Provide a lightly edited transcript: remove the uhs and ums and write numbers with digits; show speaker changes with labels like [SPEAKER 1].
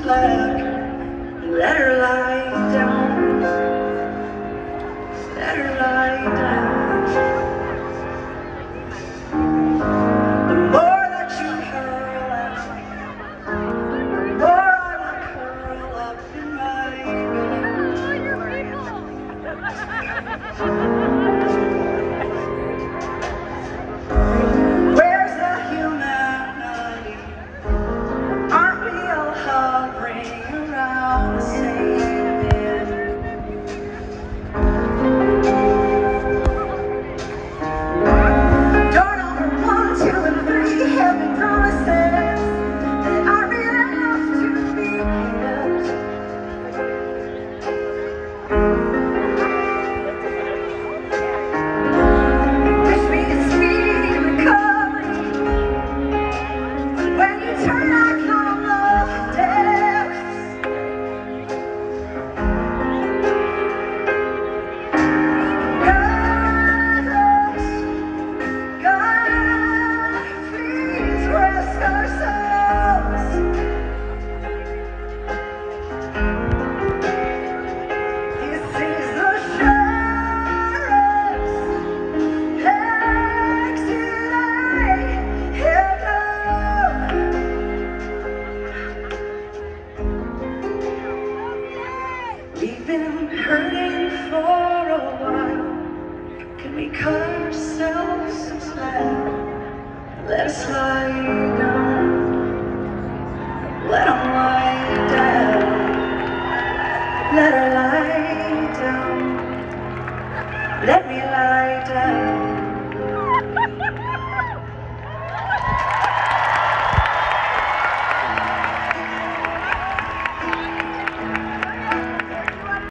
[SPEAKER 1] slack. Let her lie down. Let her lie down. The more that you curl up, the more I will curl up in my bed. Where's the humanity? Aren't we all hovering around the same bed? Door number 1, 2, and 3 have been promises that aren't real enough to be kept. Wish we could speed recovery, but when you turn I count love depths. God, please rest our souls. This is the sheriff's exit I have known. We've been hurting for a while. Can we cut ourselves some slack? Let us lie down. Let 'em lie down. Let her lie down. Let me lie down.